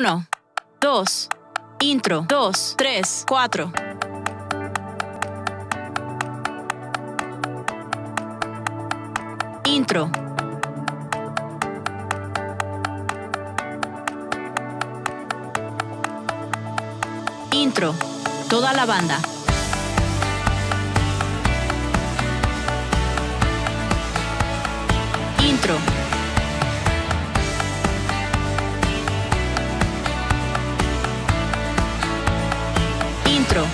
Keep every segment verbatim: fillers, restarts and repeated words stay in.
Uno, dos, intro, dos, tres, cuatro. Intro. Intro. Toda la banda. Intro. Intro.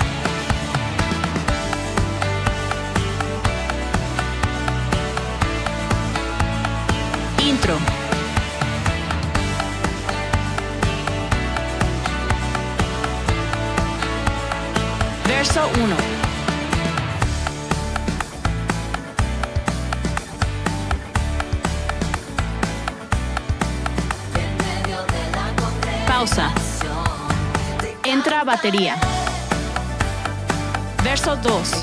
Intro. Verso uno. Pausa. Entra batería. Verso dos.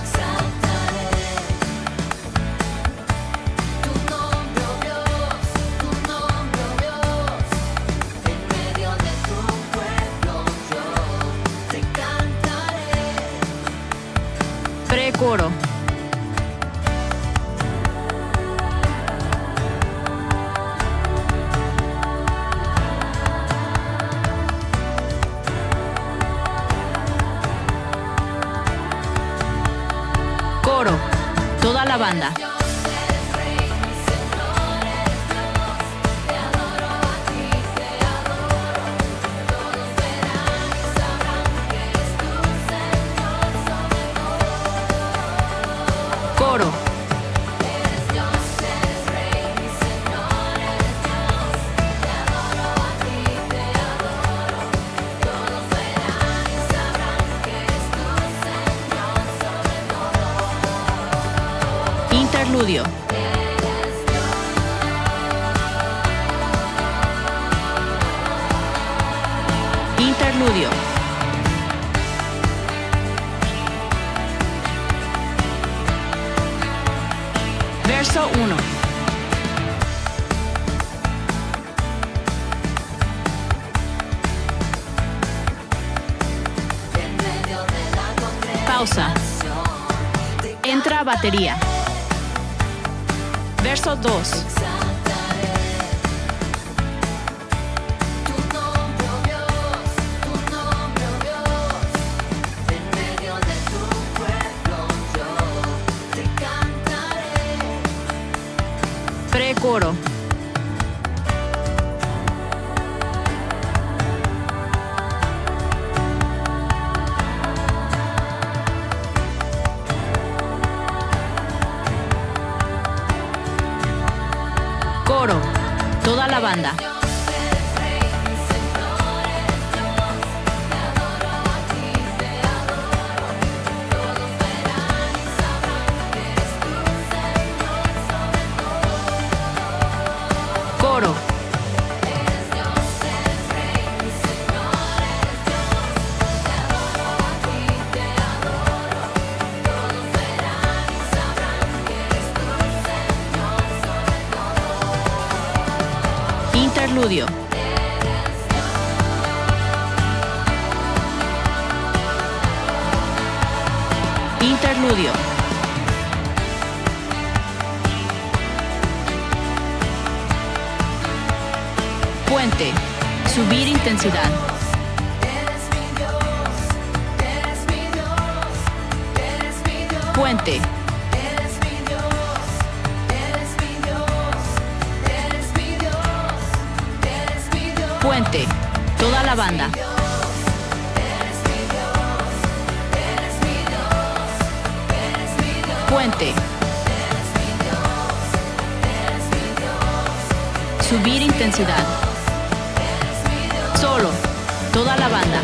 Precoro. Coro. Toda la banda. Coro. Interludio. Interludio. Verso uno. Pausa. Entra batería. Verso dos. Precoro. Coro. Toda la banda. Coro. Interludio. Interludio. Puente. Subir intensidad. Puente. Puente. Toda la banda. Puente. Subir intensidad. Solo. Toda la banda.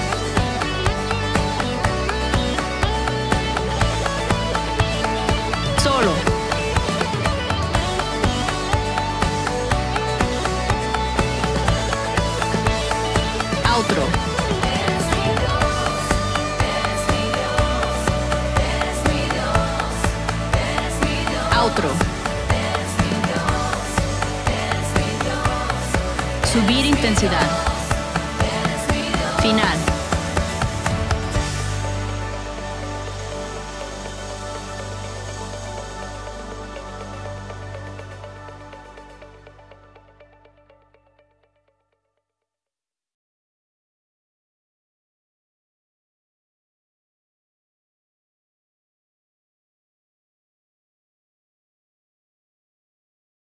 Solo. Outro. Outro. Subir intensidad.